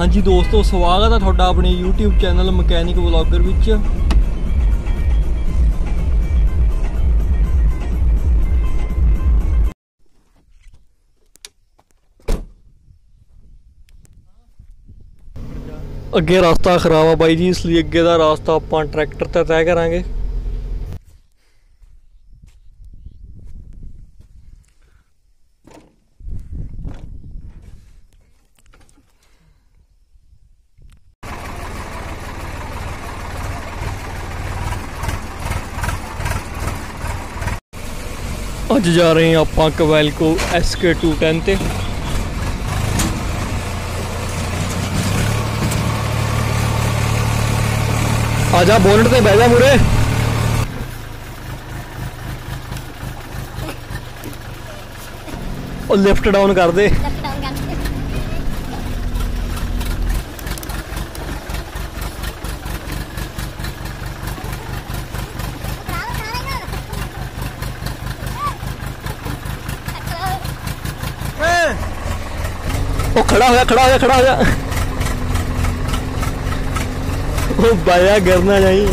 हाँ जी दोस्तों, स्वागत है थोड़ा अपने YouTube चैनल मकैनिक व्लॉगर विच। अगे रास्ता खराब है बाई जी, इसलिए अगे का रास्ता आपां ट्रैक्टर ते तय करांगे। अज जा रहे हैं आपां कोबेल्को SK210 ते। आजा बोनट ते बह जा मुरे। और लिफ्ट डाउन कर दे। ओ खड़ा हो जा, खड़ा हो जा, खड़ा हो जा। ओ बाया गिरना नहीं।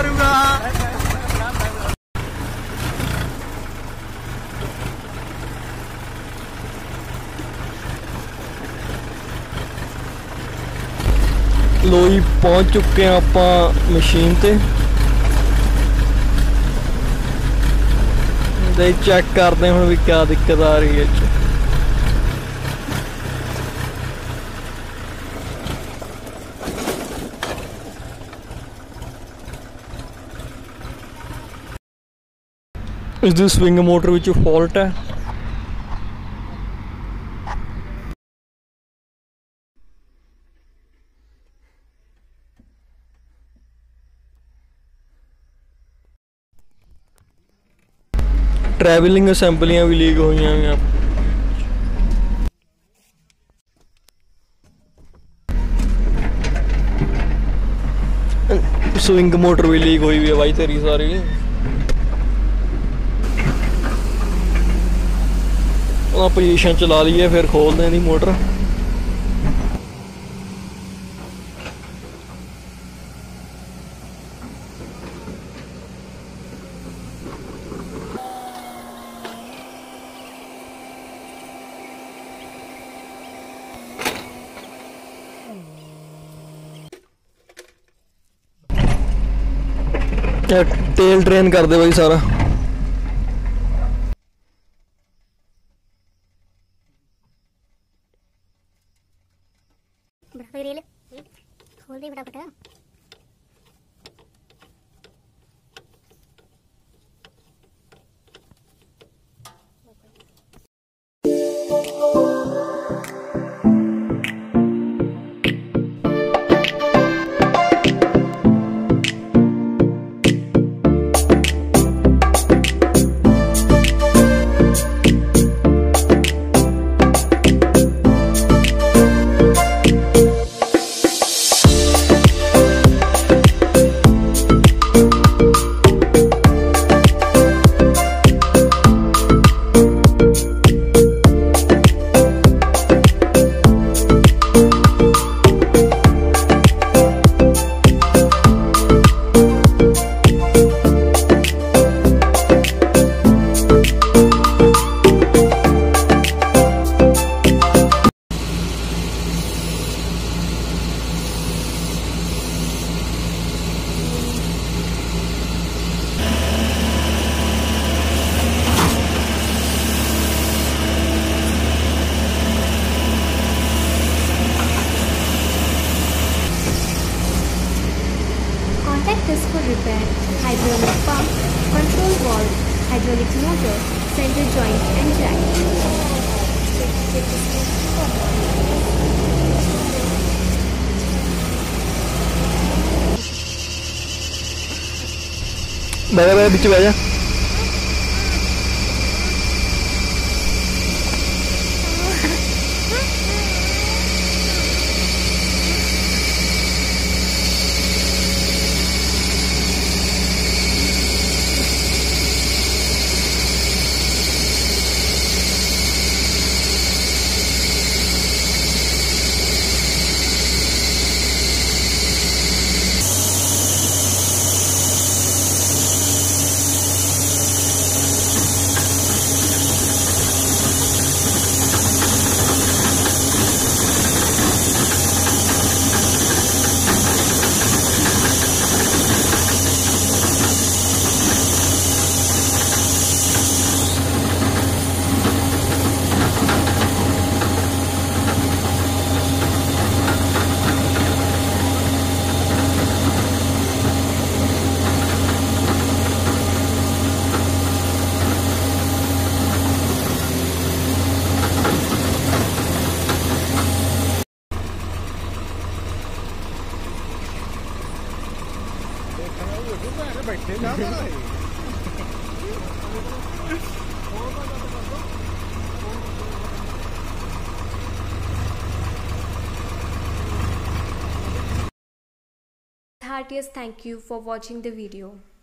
लो जी पहुंच चुके हैं आपां मशीन ते। चेक करते हैं हुण भी क्या दिक्कत आ रही है। इस दी स्विंग मोटर विच फॉल्ट है। ट्रैवलिंग असैंबलियां भी लीक हुई हैं। स्विंग मोटर भी लीक हुई है भाई तेरी सारी। पोजीशन चला ली है, फिर खोल दें दी मोटर। तेल ड्रेन कर दे भाई सारा। रेल खोल दे फटाफट। This for repair, hydraulic pump, control valve, hydraulic motor, center joint and jack. बैठा बीच बह जा। बैठे ना Heartiest thank you for watching the video.